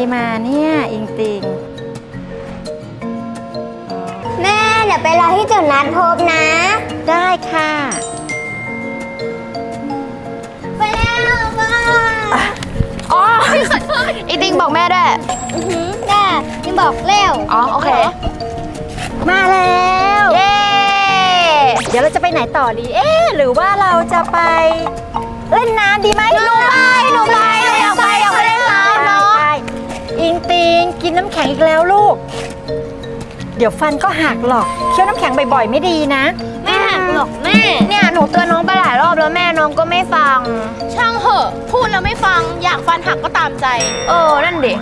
มาเนี่ยอิงติงแม่เดี๋ยวไปรอที่จุดนัดพบนะได้ค่ะไปแล้วอ๋ออิงติงบอกแม่ด้วยได้นี่บอกเร็วอ๋อโอเคมาแล้วเย้เดี๋ยวเราจะไปไหนต่อดีหรือว่าเราจะไปเล่นน้ำดีไหมหนูไปอยากไปเล่นน้ำเนาะอิงติงกินน้ำแข็งอีกแล้วลูกเดี๋ยวฟันก็หักหรอกเคี้ยวน้ำแข็งบ่อยๆไม่ดีนะไม่หักหรอกแม่เนี่ยหนูเตือนน้องไปหลายรอบแล้วแม่น้องก็ไม่ฟังช่างเหอะพูดแล้วไม่ฟังอยากฟันหักก็ตามใจนั่นดิ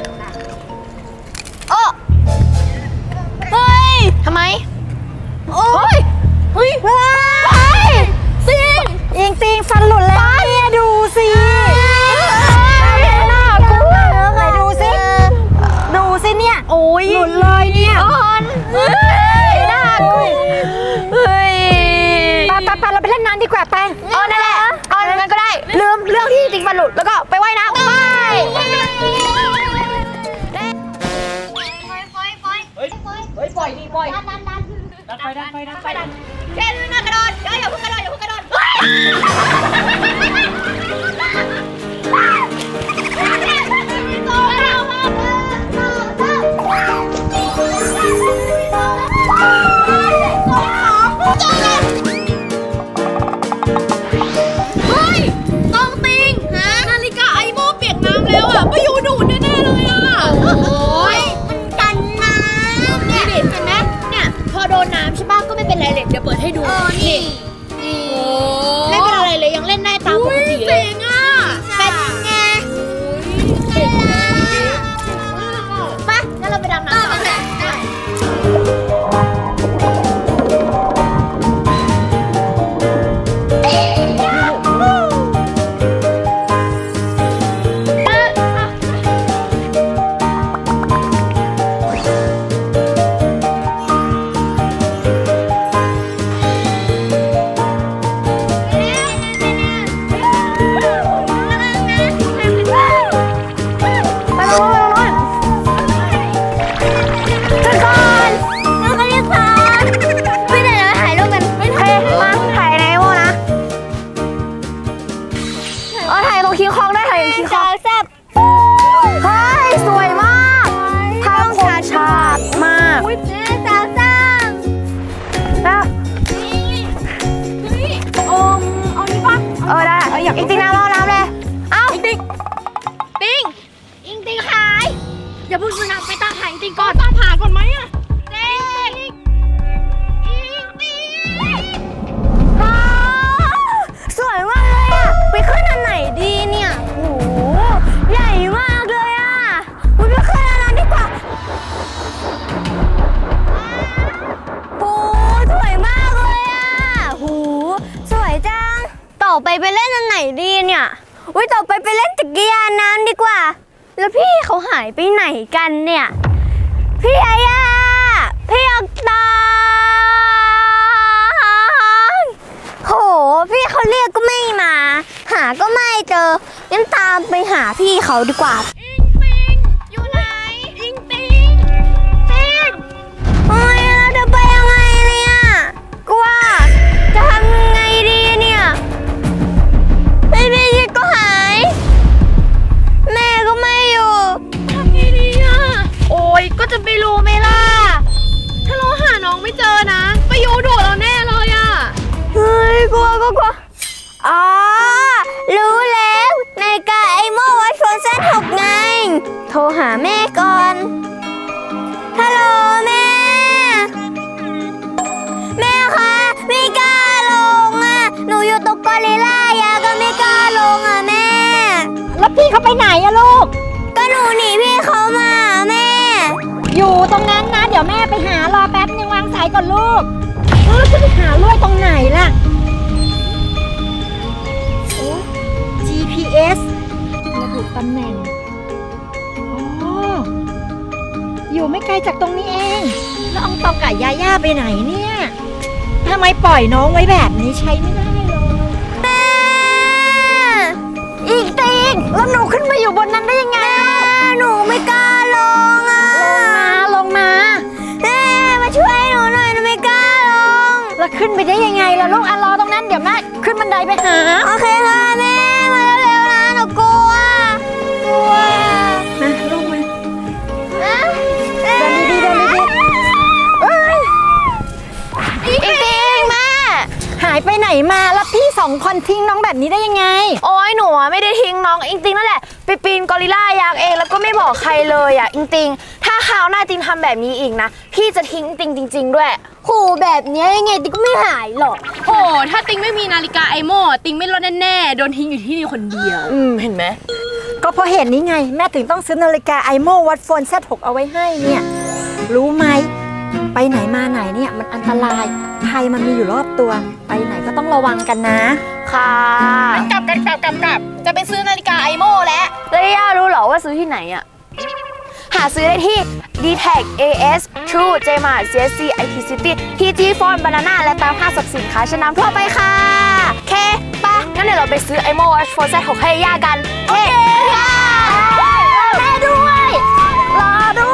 เฮ้ยทำไมเฮ้ยติงฟันหลุดแล้วเนี่ยดูสิน่ากลัวไหนดูสิเนี่ยโอ้ยหลุดเลยเนี่ยน่ากลัวไปเราไปเล่นน้ำดีกว่าไปนั่นแหละงั้นก็ได้ลืมเรื่องที่ติงฟันหลุดแล้วก็ไปว่ายน้ำไปปล่อยดันแค่นี้น่ากระโดดอย่าเพิ่งกระโดดต้องติงนาฬิกาไอโม่เปียกน้ำแล้วไปอยู่ดูดแน่ๆเลยมันกันน้ำนี่ดิเห็นไหมเนี่ยพอโดนน้ำใช่ป่ะก็ไม่เป็นไรเลยเดี๋ยวเปิดให้ดูนี่ไม่เป็นอะไรเลยยังเล่นได้ตามปกติเลยเป็นไงไปงั้นเราไปดำน้ำกันอิงติงน้ำเลยอิงติงหายอย่าพูดสุนัขไปตามหาอิงติงก่อนตามหาก่อนไหมสวยมากเลยไปขึ้นอันไหนดีเนี่ยโอ้โหใหญ่มากเลยไปขึ้นอันนั้นดีกว่าโอ้สวยมากเลยสวยจังต่อไปเล่นอันไหนดีเนี่ยต่อไปเล่นจักรยานน้ำดีกว่าแล้วพี่เขาหายไปไหนกันเนี่ยพี่อายาพี่ออกตาโหพี่เขาเรียกก็ไม่มาหาก็ไม่เจองั้นตามไปหาพี่เขาดีกว่าอิงติงอยู่ไหนอิงติงเราจะไปยังไงเนี่ยกลัวจะทำยังไงดีเนี่ยพี่ก็หายแม่ก็ไม่อยู่ทำไงดีโอ้ยก็จะไปรู้ไหมล่ะถ้าเราหาน้องไม่เจอนะไปโยโดดเราแน่เลยเฮ้ยกลัวรู้แล้วนาฬิกาไอโม่วัดโฟนเส้น6ไงโทรหาแม่ก่อนฮัลโหลแม่คะไม่กล้าลงหนูอยู่ตรงกอริลลายาก็ไม่กล้าลงแม่แล้วพี่เขาไปไหนลูกก็หนูหนีพี่เขามาแม่อยู่ตรงนั้นนะเดี๋ยวแม่ไปหารอแป๊บนึงวางสายก่อนลูกแล้วจะไปหาลวยตรงไหนล่ะGPS ระบุตำแหน่งอยู่ไม่ไกลจากตรงนี้เองแล้วอองตองกับยาย่าไปไหนเนี่ยทำไมปล่อยน้องไว้แบบนี้ใช้ไม่ได้เลยแม่อีกติงแล้วหนูขึ้นมาอยู่บนนั้นได้ยังไงหนูไม่ดี๋ยวแม่ขึ้นบันไดไปหาโอเคค่ะแม่มาเร็วๆนะหนูกลัวมาลูกมาเดินดีๆอีกทีแม่หายไปไหนมาแล้วพี่2 คนทิ้งน้องแบบนี้ได้ยังไงโอ้ยหนูไม่ได้ทิ้งน้องอิงติงนั่นแหละไปปีนกอริลล่ายางเองแล้วก็ไม่บอกใครเลยอ่ะอิงติงถ้าคราวหน้าติงทำแบบนี้อีกนะพี่จะทิ้งติงจริงๆด้วยโหแบบนี้ยังไงติงก็ไม่หายหรอกโหถ้าติงไม่มีนาฬิกาไอโม่ติงไม่รอดแน่ๆโดนทิ้งอยู่ที่นี่คนเดียวเห็นไหมก็เพราะเหตุนี้ไงแม่ถึงต้องซื้อนาฬิกาไอโม่วัดโฟน Z6 เอาไว้ให้เนี่ยรู้ไหมไปไหนมาไหนเนี่ยมันอันตรายภัยมันมีอยู่รอบตัวไปไหนก็ต้องระวังกันนะค่ะกลับจะไปซื้อนาฬิกาไอโม่แล้วย่ารู้เหรอว่าซื้อที่ไหนอ่ะหาซื้อได้ที่ D-Tag AS True J-Mart CSC IT City TG Phone Banana และตามห้างสรรพสินค้าชั้นนำทั่วไปค่ะเคปะงั้นเดี๋ยวเราไปซื้อ iMo Watch Fold Z6 ให้ย่ากันโอเคค่ะแม่ด้วยรอด้วย